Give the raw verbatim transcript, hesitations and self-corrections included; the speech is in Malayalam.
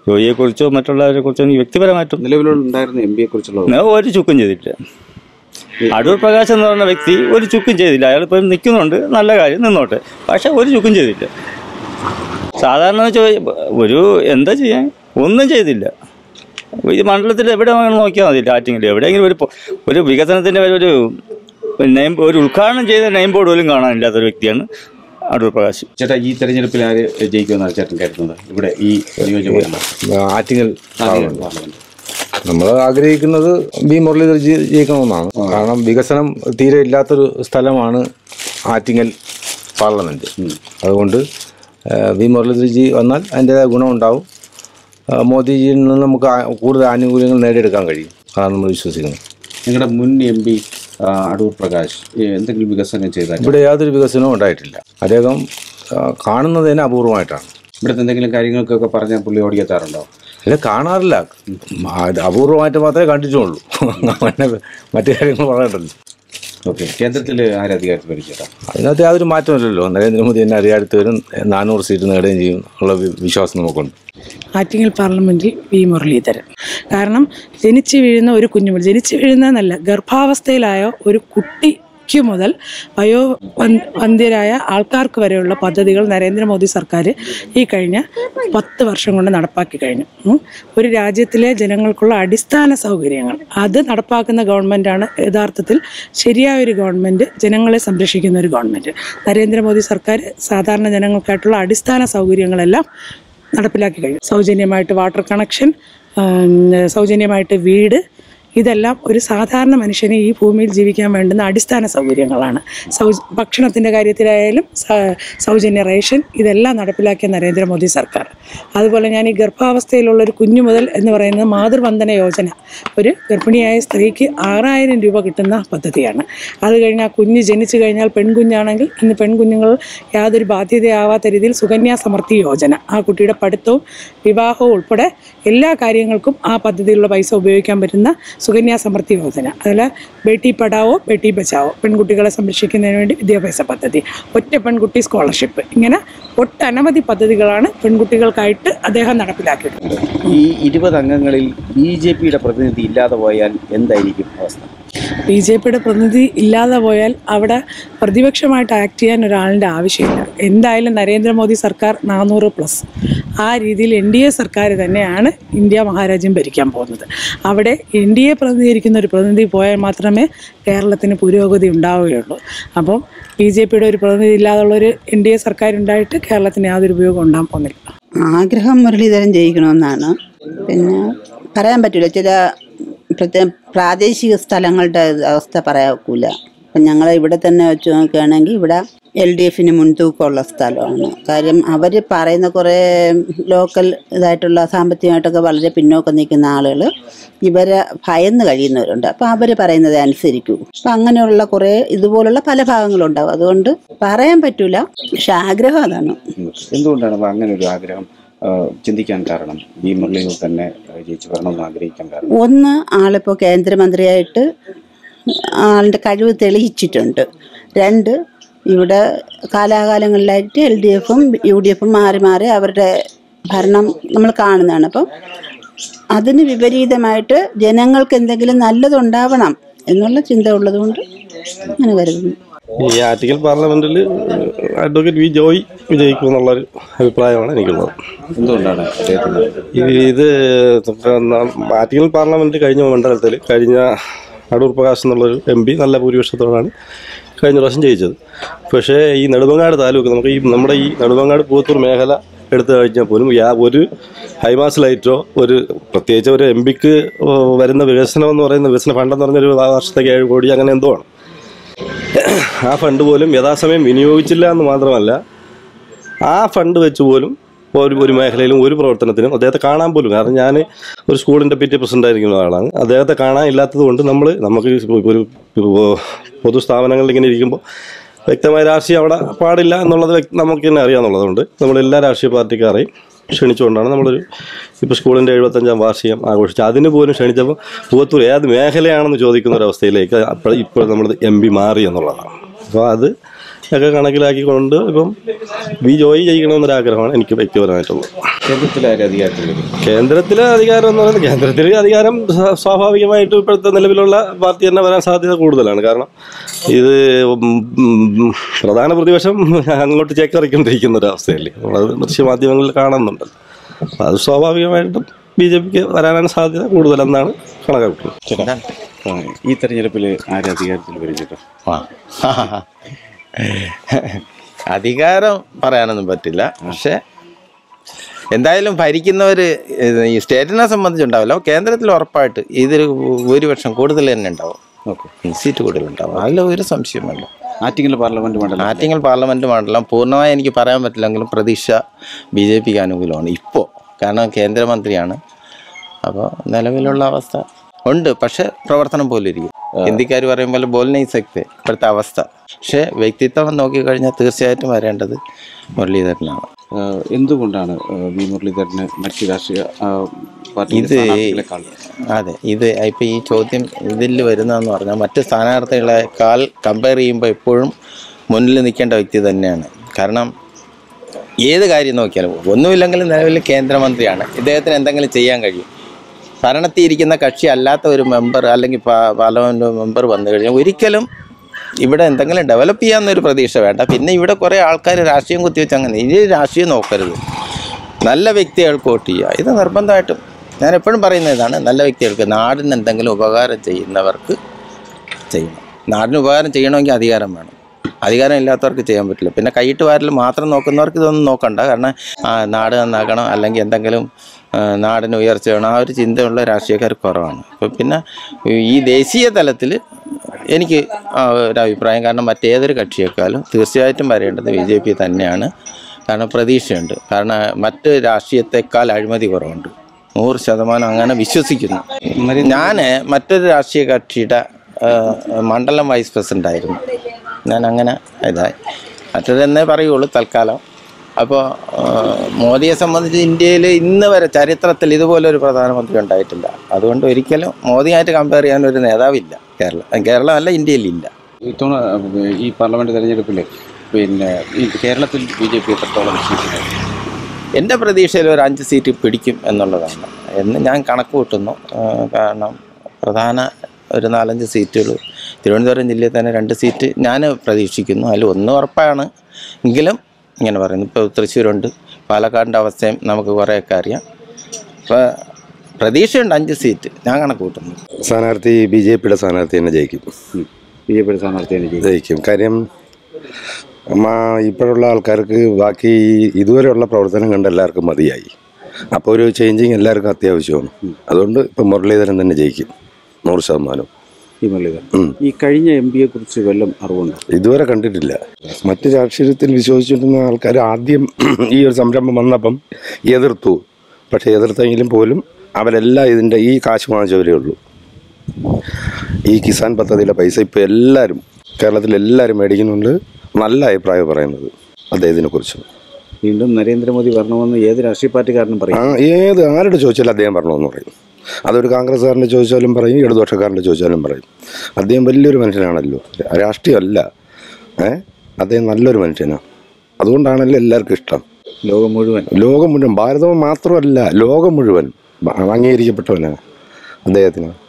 ജോയിയെക്കുറിച്ചോ മറ്റുള്ളവരെ കുറിച്ചോ എനിക്ക് വ്യക്തിപരമായിട്ടും നിലവിലുണ്ടായിരുന്ന എം പിയെ കുറിച്ചുള്ള ഒരു ചുക്കും ചെയ്തിട്ടില്ല. അടൂർ പ്രകാശ് എന്ന് പറഞ്ഞ വ്യക്തി ഒരു ചുക്കും ചെയ്തില്ല. അയാൾ ഇപ്പം നിൽക്കുന്നുണ്ട്, നല്ല കാര്യം, നിന്നോട്ടെ. പക്ഷെ ഒരു ചുക്കും ചെയ്തില്ല. സാധാരണ ഒരു എന്താ ചെയ്യാൻ ഒന്നും ചെയ്തില്ല. ഈ മണ്ഡലത്തിൽ എവിടെ നോക്കിയാൽ മതിയില്ല. ആറ്റിങ്ങിൽ എവിടെയെങ്കിലും ഒരു ഒരു വികസനത്തിൻ്റെ ഒരു നെയിം ഒരു ഉദ്ഘാടനം ചെയ്ത നെയിം ബോർഡ് പോലും കാണാനില്ലാത്തൊരു വ്യക്തിയാണ് അടൂർ പ്രകാശ്. ചേട്ടാ, ഈ തെരഞ്ഞെടുപ്പിൽ ആര് ജയിക്കുമെന്നാണ് ചേട്ടൻ കരുതുന്നത്? ഇവിടെ ഈ നിയോജകമണ്ഡലം ആറ്റിങ്ങൽ നമ്മൾ ആഗ്രഹിക്കുന്നത് വി മുരളീധർ ജയിക്കണമെന്നാണ്. കാരണം വികസനം തീരെ ഇല്ലാത്തൊരു സ്ഥലമാണ് ആറ്റിങ്ങൽ പാർലമെൻറ്റ്. അതുകൊണ്ട് വി മുരളീധർ ജി വന്നാൽ അതിൻ്റേതായ ഗുണമുണ്ടാവും. മോദിജിയിൽ നിന്ന് നമുക്ക് കൂടുതൽ ആനുകൂല്യങ്ങൾ നേടിയെടുക്കാൻ കഴിയും. അതാണ് നമ്മൾ വിശ്വസിക്കുന്നത്. നിങ്ങളുടെ മുൻ എം പി അടൂർ പ്രകാശ് എന്തെങ്കിലും വികസനം ചെയ്താൽ? ഇവിടെ യാതൊരു വികസനവും ഉണ്ടായിട്ടില്ല. അദ്ദേഹം കാണുന്നത് തന്നെ അപൂർവമായിട്ടാണ്. ഇവിടുത്തെ എന്തെങ്കിലും കാര്യങ്ങൾക്കൊക്കെ പറഞ്ഞാൽ പുള്ളി ഓടിയെത്താറുണ്ടോ? അല്ല, കാണാറില്ല. അപൂർവമായിട്ട് മാത്രമേ കണ്ടിട്ടുള്ളൂ. മറ്റു കാര്യങ്ങൾ പറയണ്ടല്ലോ. ഓക്കെ, കേന്ദ്രത്തിൽ ആരധികാരത്തിൽ ഭരിച്ചേട്ടാ? അതിനകത്ത് യാതൊരു മാറ്റമില്ലല്ലോ. നരേന്ദ്രമോദി തന്നെ അധികാരത്തിൽ വരും, നാനൂറ് സീറ്റ് നേടുകയും ചെയ്യും ഉള്ള വിശ്വാസം നമുക്കുണ്ട്. ആറ്റിങ്ങൽ പാർലമെൻറ്റിൽ വി മുരളീധരൻ. കാരണം ജനിച്ചു വീഴുന്ന ഒരു കുഞ്ഞുമുതൽ, ജനിച്ചു വീഴുന്നതെന്നല്ല, ഗർഭാവസ്ഥയിലായ ഒരു കുട്ടിക്ക് മുതൽ വയോ വന്ധ്യരായ ആൾക്കാർക്ക് വരെയുള്ള പദ്ധതികൾ നരേന്ദ്രമോദി സർക്കാർ ഈ കഴിഞ്ഞ പത്ത് വർഷം കൊണ്ട് നടപ്പാക്കി കഴിഞ്ഞു. ഒരു രാജ്യത്തിലെ ജനങ്ങൾക്കുള്ള അടിസ്ഥാന സൗകര്യങ്ങൾ അത് നടപ്പാക്കുന്ന ഗവൺമെൻറ്റാണ് യഥാർത്ഥത്തിൽ ശരിയായൊരു ഗവൺമെൻറ്, ജനങ്ങളെ സംരക്ഷിക്കുന്ന ഒരു ഗവൺമെൻറ്. നരേന്ദ്രമോദി സർക്കാർ സാധാരണ ജനങ്ങൾക്കായിട്ടുള്ള അടിസ്ഥാന സൗകര്യങ്ങളെല്ലാം നടപ്പിലാക്കി കഴിഞ്ഞു. സൗജന്യമായിട്ട് വാട്ടർ കണക്ഷൻ, സൗജന്യമായിട്ട് വീട്, ഇതെല്ലാം ഒരു സാധാരണ മനുഷ്യന് ഈ ഭൂമിയിൽ ജീവിക്കാൻ വേണ്ടുന്ന അടിസ്ഥാന സൗകര്യങ്ങളാണ്. സൗ ഭക്ഷണത്തിൻ്റെ കാര്യത്തിലായാലും സൗജന്യ റേഷൻ, ഇതെല്ലാം നടപ്പിലാക്കിയ നരേന്ദ്രമോദി സർക്കാർ. അതുപോലെ ഞാൻ ഈ ഗർഭാവസ്ഥയിലുള്ളൊരു കുഞ്ഞു മുതൽ എന്ന് പറയുന്നത് മാതൃവന്ദന യോജന, ഒരു ഗർഭിണിയായ സ്ത്രീക്ക് ആറായിരം രൂപ കിട്ടുന്ന പദ്ധതിയാണ്. അത് കഴിഞ്ഞ് ആ കുഞ്ഞ് ജനിച്ചു കഴിഞ്ഞാൽ പെൺകുഞ്ഞാണെങ്കിൽ ഇന്ന് പെൺകുഞ്ഞുങ്ങൾ യാതൊരു ബാധ്യതയാവാത്ത രീതിയിൽ സുകന്യാ സമൃദ്ധി യോജന, ആ കുട്ടിയുടെ പഠിത്തവും വിവാഹവും ഉൾപ്പെടെ എല്ലാ കാര്യങ്ങൾക്കും ആ പദ്ധതിയിലുള്ള പൈസ ഉപയോഗിക്കാൻ പറ്റുന്ന സുകന്യാ സമൃദ്ധി യോജന. അതുപോലെ ബേട്ടി പഠാവോ ബേട്ടി ബച്ചാവോ, പെൺകുട്ടികളെ സംരക്ഷിക്കുന്നതിന് വേണ്ടി വിദ്യാഭ്യാസ പദ്ധതി, ഒറ്റ പെൺകുട്ടി സ്കോളർഷിപ്പ്, ഇങ്ങനെ ഒട്ടനവധി പദ്ധതികളാണ് പെൺകുട്ടികൾക്കായിട്ട് അദ്ദേഹം നടപ്പിലാക്കിയിട്ടുള്ളത്. ഈ ഇരുപത് അംഗങ്ങളിൽ ബി ജെ പിയുടെ പ്രതിനിധി ഇല്ലാതെ പോയാൽ എന്തായിരിക്കും അവസ്ഥ? ബി ജെ പിയുടെ പ്രതിനിധി ഇല്ലാതെ പോയാൽ അവിടെ പ്രതിപക്ഷമായിട്ട് ആക്ട് ചെയ്യാൻ ഒരാളിൻ്റെ ആവശ്യമില്ല. എന്തായാലും നരേന്ദ്രമോദി സർക്കാർ നാനൂറ് പ്ലസ് ആ രീതിയിൽ എൻ ഡി എ സർക്കാർ തന്നെയാണ് ഇന്ത്യ മഹാരാജ്യം ഭരിക്കാൻ പോകുന്നത്. അവിടെ എൻ ഡി എ പ്രതിനിധീകരിക്കുന്ന ഒരു പ്രതിനിധി പോയാൽ മാത്രമേ കേരളത്തിന് പുരോഗതി ഉണ്ടാവുകയുള്ളൂ. അപ്പം ബി ജെ പിയുടെ ഒരു പ്രതിനിധി ഇല്ലാതുള്ളൊരു എൻ ഡി എ സർക്കാർ ഉണ്ടായിട്ട് കേരളത്തിന് യാതൊരു ഉപയോഗം ഉണ്ടാകാൻ പോകുന്നില്ല. ആഗ്രഹം മുരളീധരൻ ജയിക്കണമെന്നാണ്. പിന്നെ പറയാൻ പറ്റില്ല, ചില പ്രത്യേക പ്രാദേശിക സ്ഥലങ്ങളുടെ അവസ്ഥ പറയാക്കൂല. അപ്പം ഞങ്ങൾ ഇവിടെ തന്നെ വെച്ച് നോക്കുകയാണെങ്കിൽ ഇവിടെ എൽ ഡി എഫിന് മുൻതൂക്കമുള്ള സ്ഥലമാണ്. കാര്യം അവർ പറയുന്ന കുറേ ലോക്കൽ ഇതായിട്ടുള്ള സാമ്പത്തികമായിട്ടൊക്കെ വളരെ പിന്നോക്കം നിൽക്കുന്ന ആളുകൾ ഇവരെ ഭയന്ന് കഴിയുന്നവരുണ്ട്. അപ്പോൾ അവർ പറയുന്നത് അനുസരിക്കൂ. അപ്പം അങ്ങനെയുള്ള കുറേ ഇതുപോലുള്ള പല ഭാഗങ്ങളുണ്ടാവും. അതുകൊണ്ട് പറയാൻ പറ്റൂല, പക്ഷെ ആഗ്രഹം അതാണ്. എന്തുകൊണ്ടാണ് അങ്ങനെ ഒരു ആഗ്രഹം ചിന്തിക്കാൻ കാരണം, വി മുരളീധരൻ തന്നെ ജയിച്ചു വരണമെന്ന് ആഗ്രഹിക്കാൻ കാരണം? ഒന്ന്, ആളിപ്പോൾ കേന്ദ്രമന്ത്രിയായിട്ട് ആളിൻ്റെ കഴിവ് തെളിയിച്ചിട്ടുണ്ട്. രണ്ട്, ഇവിടെ കാലാകാലങ്ങളിലായിട്ട് എൽ ഡി എഫും യു ഡി എഫും മാറി മാറി അവരുടെ ഭരണം നമ്മൾ കാണുന്നതാണ്. അപ്പം അതിന് വിപരീതമായിട്ട് ജനങ്ങൾക്ക് എന്തെങ്കിലും നല്ലതുണ്ടാവണം എന്നുള്ള ചിന്ത ഉള്ളതുകൊണ്ട് അങ്ങനെ കരുതുന്നു. ഈ ആറ്റിങ്ങൽ പാർലമെന്റിൽ അഡ്വക്കേറ്റ് വി ജോയ് വിജയിക്കുമെന്നുള്ളൊരു അഭിപ്രായമാണ് എനിക്കുള്ളത്. എന്തുകൊണ്ടാണ് ഇത്? ആറ്റിങ്ങൽ പാർലമെന്റ് കഴിഞ്ഞ മണ്ഡലത്തിൽ കഴിഞ്ഞ അടൂർ പ്രകാശ് എന്നുള്ളൊരു എം പി നല്ല ഭൂരിപക്ഷത്തോടാണ് കഴിഞ്ഞ പ്രാവശ്യം ജയിച്ചത്. പക്ഷേ ഈ നെടുമങ്ങാട് താലൂക്ക്, നമുക്ക് ഈ നമ്മുടെ ഈ നെടുമങ്ങാട് പൂവത്തൂർ മേഖല എടുത്തു കഴിഞ്ഞാൽ പോലും യാ ഒരു ഹൈമാസ് ലൈറ്റോ ഒരു പ്രത്യേകിച്ച് ഒരു എം പിക്ക് വരുന്ന വികസനം എന്ന് പറയുന്ന വികസന ഫണ്ടെന്ന് പറഞ്ഞൊരു വർഷത്തേക്ക് ഏഴ് കോടി അങ്ങനെ എന്തോ ആണ്. ആ ഫണ്ട് പോലും യഥാസമയം വിനിയോഗിച്ചില്ല എന്ന് മാത്രമല്ല, ആ ഫണ്ട് വെച്ച് പോലും ഒരു ഒരു മേഖലയിലും ഒരു പ്രവർത്തനത്തിനും അദ്ദേഹത്തെ കാണാൻ പോലും, കാരണം ഞാൻ ഒരു സ്കൂളിൻ്റെ പി ടി എ പ്രസിഡൻ്റ് ആയിരിക്കുന്ന ആളാണ്, അദ്ദേഹത്തെ കാണാൻ ഇല്ലാത്തത് കൊണ്ട് നമ്മൾ നമുക്ക് ഒരു പൊതുസ്ഥാപനങ്ങളിൽ ഇങ്ങനെ ഇരിക്കുമ്പോൾ വ്യക്തമായ രാഷ്ട്രീയം അവിടെ പാടില്ല എന്നുള്ളത് നമുക്ക് തന്നെ അറിയാമെന്നുള്ളതുകൊണ്ട് നമ്മളെല്ലാ രാഷ്ട്രീയ പാർട്ടിക്കാരെയും ക്ഷണിച്ചുകൊണ്ടാണ് നമ്മളൊരു ഇപ്പോൾ സ്കൂളിൻ്റെ എഴുപത്തഞ്ചാം വാർഷികം ആഘോഷിച്ചത്. അതിന് പോലും ക്ഷണിച്ചപ്പോൾ പൂവത്തൂർ ഏത് മേഖലയാണെന്ന് ചോദിക്കുന്ന ഒരവസ്ഥയിലേക്ക് അപ്പോൾ ഇപ്പോൾ നമ്മൾ എം പി മാറി എന്നുള്ളതാണ്. അപ്പോൾ അത് ഒക്കെ കണക്കിലാക്കിക്കൊണ്ട് ഇപ്പം വി ജോയി ജയിക്കണമെന്നൊരാഗ്രഹമാണ് എനിക്ക് വ്യക്തിപരമായിട്ടുള്ളത്. കേന്ദ്രത്തിലെ അധികാരത്തിൽ വരും. കേന്ദ്രത്തിലെ അധികാരം എന്ന് പറയുന്നത് കേന്ദ്രത്തിലെ അധികാരം സ്വാഭാവികമായിട്ടും ഇപ്പോഴത്തെ നിലവിലുള്ള പാർട്ടി തന്നെ വരാൻ സാധ്യത കൂടുതലാണ്. കാരണം ഇത് പ്രധാന പ്രതിപക്ഷം അങ്ങോട്ട് ചേക്കറിക്കൊണ്ടിരിക്കുന്ന ഒരവസ്ഥയല്ലേ, അത് ദൃശ്യമാധ്യമങ്ങളിൽ കാണുന്നുണ്ടല്ലോ. അപ്പം അത് സ്വാഭാവികമായിട്ടും ബി ജെ പിക്ക് വരാനാണ് സാധ്യത കൂടുതലെന്നാണ് കണക്കാക്കുന്നത്. ഈ തെരഞ്ഞെടുപ്പിൽ ആര് അധികാരത്തിൽ വരും ചേട്ടാ? അധികാരം പറയാനൊന്നും പറ്റില്ല. പക്ഷെ എന്തായാലും ഭരിക്കുന്നവർ ഈ സ്റ്റേറ്റിനെ സംബന്ധിച്ചുണ്ടാവില്ല, കേന്ദ്രത്തിൽ ഉറപ്പായിട്ട് ഇതൊരു ഭൂരിപക്ഷം കൂടുതൽ തന്നെ ഉണ്ടാവും. ഓക്കെ, സീറ്റ് കൂടുതലുണ്ടാവും, അതിൽ ഒരു സംശയം വേണ്ട. ആറ്റിങ്ങൽ പാർലമെന്റ് മണ്ഡലം ആറ്റിങ്ങൽ പാർലമെന്റ് മണ്ഡലം പൂർണ്ണമായി എനിക്ക് പറയാൻ പറ്റില്ലെങ്കിലും പ്രതീക്ഷ ബി ജെ പിക്ക് അനുകൂലമാണ് ഇപ്പോൾ. കാരണം കേന്ദ്രമന്ത്രിയാണ്. അപ്പോൾ നിലവിലുള്ള അവസ്ഥ ഉണ്ട്, പക്ഷെ പ്രവർത്തനം പോലും ഇരിക്കും. ഹിന്ദിക്കാർ പറയും പോലെ ബോൽ നഹീ സക്തേ ഇപ്പോഴത്തെ അവസ്ഥ. പക്ഷേ വ്യക്തിത്വം നോക്കിക്കഴിഞ്ഞാൽ തീർച്ചയായിട്ടും വരേണ്ടത് മുരളീധരനാണ്. എന്തുകൊണ്ടാണ് വി മുരളീധരന് മറ്റ് രാഷ്ട്രീയ ഇത് അതെ ഇത് ഇപ്പം ഈ ചോദ്യം ഇതിൽ വരുന്നതെന്ന് പറഞ്ഞാൽ മറ്റ് സ്ഥാനാർത്ഥികളെക്കാൾ കമ്പയർ ചെയ്യുമ്പോൾ എപ്പോഴും മുന്നിൽ നിൽക്കേണ്ട വ്യക്തി തന്നെയാണ്. കാരണം ഏത് കാര്യം നോക്കിയാലും ഒന്നുമില്ലെങ്കിലും നിലവിൽ കേന്ദ്രമന്ത്രിയാണ്, ഇദ്ദേഹത്തിന് എന്തെങ്കിലും ചെയ്യാൻ കഴിയും. ഭരണത്തിൽ ഇരിക്കുന്ന കക്ഷി അല്ലാത്ത ഒരു മെമ്പർ അല്ലെങ്കിൽ പാർലമെൻറ്റ് മെമ്പർ വന്നു കഴിഞ്ഞാൽ ഒരിക്കലും ഇവിടെ എന്തെങ്കിലും ഡെവലപ്പ് ചെയ്യാമെന്നൊരു പ്രതീക്ഷ വേണ്ട. പിന്നെ ഇവിടെ കുറേ ആൾക്കാർ രാഷ്ട്രീയം കുത്തിവെച്ച് അങ്ങനെ ഇനി രാഷ്ട്രീയം നോക്കരുത്, നല്ല വ്യക്തികൾക്ക് വോട്ട് ചെയ്യുക. ഇത് നിർബന്ധമായിട്ടും ഞാൻ എപ്പോഴും പറയുന്ന ഇതാണ്, നല്ല വ്യക്തികൾക്ക് നാടിന് എന്തെങ്കിലും ഉപകാരം ചെയ്യുന്നവർക്ക് ചെയ്യണം. നാടിന് ഉപകാരം ചെയ്യണമെങ്കിൽ അധികാരം വേണം, അധികാരം ഇല്ലാത്തവർക്ക് ചെയ്യാൻ പറ്റില്ല. പിന്നെ കൈയിട്ട് വാരൽ മാത്രം നോക്കുന്നവർക്ക് ഇതൊന്നും നോക്കണ്ട. കാരണം നാട് നന്നാക്കണം അല്ലെങ്കിൽ എന്തെങ്കിലും നാടിന് ഉയർച്ച വേണം, ആ ഒരു ചിന്തയുള്ള രാഷ്ട്രീയക്കാർ കുറവാണ്. അപ്പം പിന്നെ ഈ ദേശീയ തലത്തിൽ എനിക്ക് ഒരു അഭിപ്രായം, കാരണം മറ്റേതൊരു കക്ഷിയേക്കാളും തീർച്ചയായിട്ടും വരേണ്ടത് ബി ജെ പി തന്നെയാണ്. കാരണം പ്രതീക്ഷയുണ്ട്, കാരണം മറ്റ് രാഷ്ട്രീയത്തെക്കാൾ അഴിമതി കുറവുണ്ട്, നൂറ് ശതമാനം അങ്ങനെ വിശ്വസിക്കുന്നു. ഞാൻ മറ്റൊരു രാഷ്ട്രീയ കക്ഷിയുടെ മണ്ഡലം വൈസ് പ്രസിഡൻ്റ് ആയിരുന്നു. ഞാൻ അങ്ങനെ ഇതായി മറ്റൊരെന്നേ പറയുള്ളൂ തൽക്കാലം. അപ്പോൾ മോദിയെ സംബന്ധിച്ച് ഇന്ത്യയിൽ ഇന്ന് വരെ ചരിത്രത്തിൽ ഇതുപോലൊരു പ്രധാനമന്ത്രി ഉണ്ടായിട്ടില്ല. അതുകൊണ്ട് ഒരിക്കലും മോദിയായിട്ട് കമ്പയർ ചെയ്യാൻ ഒരു നേതാവില്ല കേരളം കേരളം അല്ല ഇന്ത്യയിലില്ല. ഇത്തവണ ഈ പാർലമെൻറ്റ് തെരഞ്ഞെടുപ്പിൽ പിന്നെ ഈ കേരളത്തിൽ ബി ജെ പി എത്രത്തോളം വിശ്വസിക്കുന്നു? എൻ്റെ പ്രതീക്ഷയിൽ ഒരു അഞ്ച് സീറ്റ് പിടിക്കും എന്നുള്ളതാണ് എന്ന് ഞാൻ കണക്ക് കൂട്ടുന്നു. കാരണം പ്രധാന ഒരു നാലഞ്ച് സീറ്റുകൾ തിരുവനന്തപുരം ജില്ലയിൽ തന്നെ രണ്ട് സീറ്റ് ഞാൻ പ്രതീക്ഷിക്കുന്നു. അതിൽ ഒന്ന് ഉറപ്പാണ് എങ്കിലും ഇങ്ങനെ പറയുന്നു. ഇപ്പോൾ തൃശ്ശൂരുണ്ട്, പാലക്കാടിൻ്റെ അവസ്ഥയും നമുക്ക് കുറേയൊക്കെ അറിയാം. അപ്പോൾ പ്രതീക്ഷയുണ്ട് അഞ്ച് സീറ്റ് ഞാൻ കണക്ക് കൂട്ടുന്നു. സ്ഥാനാർത്ഥി ബി ജെ പിയുടെ സ്ഥാനാർത്ഥി തന്നെ ജയിക്കും. ബി ജെ പിയുടെ സ്ഥാനാർത്ഥി തന്നെ ജയിക്കും. കാര്യം ഇപ്പോഴുള്ള ആൾക്കാർക്ക് ബാക്കി ഇതുവരെയുള്ള പ്രവർത്തനം കണ്ട് എല്ലാവർക്കും മതിയായി. അപ്പോൾ ഒരു ചേഞ്ചിങ് എല്ലാവർക്കും അത്യാവശ്യമാണ്. അതുകൊണ്ട് ഇപ്പം മുരളീധരൻ തന്നെ ജയിക്കും നൂറ് ശതമാനം. ഈ മുരളീധരൻ ഈ കഴിഞ്ഞ എം പിയെ കുറിച്ച് വല്ലതും അറിവുണ്ടോ? ഇതുവരെ കണ്ടിട്ടില്ല. മറ്റ് രാഷ്ട്രീയത്തിൽ വിശ്വസിച്ചിരുന്ന ആൾക്കാർ ആദ്യം ഈ ഒരു സംരംഭം വന്നപ്പം എതിർത്തു. പക്ഷേ എതിർത്തെങ്കിലും പോലും അവരെല്ലാം ഇതിൻ്റെ ഈ കാശ് വാങ്ങിച്ചവരേ ഉള്ളൂ. ഈ കിസാൻ പദ്ധതിയിലെ പൈസ ഇപ്പോൾ എല്ലാവരും കേരളത്തിലെല്ലാവരും മേടിക്കുന്നുണ്ട്. നല്ല അഭിപ്രായം പറയുന്നത് അദ്ദേഹത്തിനെ കുറിച്ച്. വീണ്ടും നരേന്ദ്രമോദി വരണമെന്ന് ഏത് രാഷ്ട്രീയ പാർട്ടിക്കാരനും പറയും. ഏത് ആരുടെ ചോദിച്ചാലും അദ്ദേഹം വരണമെന്ന് പറയും. അതൊരു കോൺഗ്രസ്സുകാരൻ്റെ ചോദിച്ചാലും പറയും, ഇടതുപക്ഷക്കാരൻ്റെ ചോദിച്ചാലും പറയും. അദ്ദേഹം വലിയൊരു മനുഷ്യനാണല്ലോ, രാഷ്ട്രീയമല്ല, ഏഹ് അദ്ദേഹം നല്ലൊരു മനുഷ്യനാണ്. അതുകൊണ്ടാണല്ലോ എല്ലാവർക്കും ഇഷ്ടം. ലോകം മുഴുവൻ ലോകം മുഴുവൻ ഭാരതം മാത്രമല്ല ലോകം മുഴുവൻ അംഗീകരിക്കപ്പെട്ടവനാണ് അദ്ദേഹത്തിന്.